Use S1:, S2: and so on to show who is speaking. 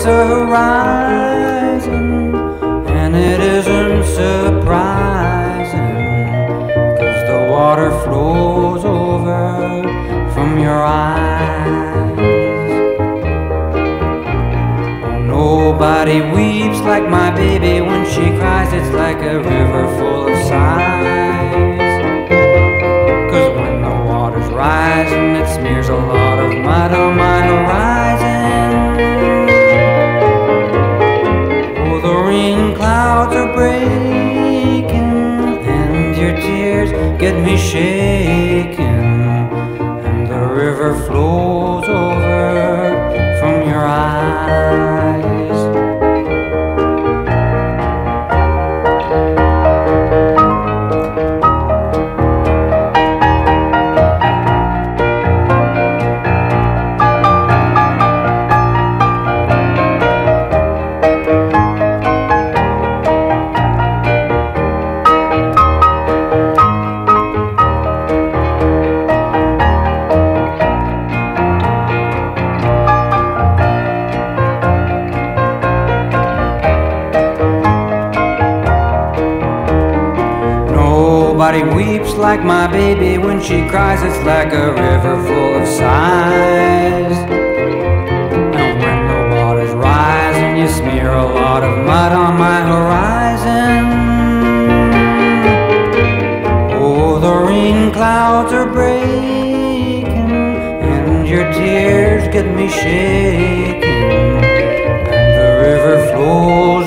S1: across the horizon, and it isn't surprising, 'cause the water flows over from your eyes. Oh, nobody weeps like my baby when she cries. It's like a river full of sighs, 'cause when the water's rising, it smears a lot of mud on my horizon. Oh, the rain clouds are breaking, and your tears get me shaking, and the river flows over from your eyes. Nobody weeps like my baby when she cries. It's like a river full of sighs, and when the water's rising, you smear a lot of mud on my horizon. Oh, the rain clouds are breaking, and your tears get me shaking, and the river flows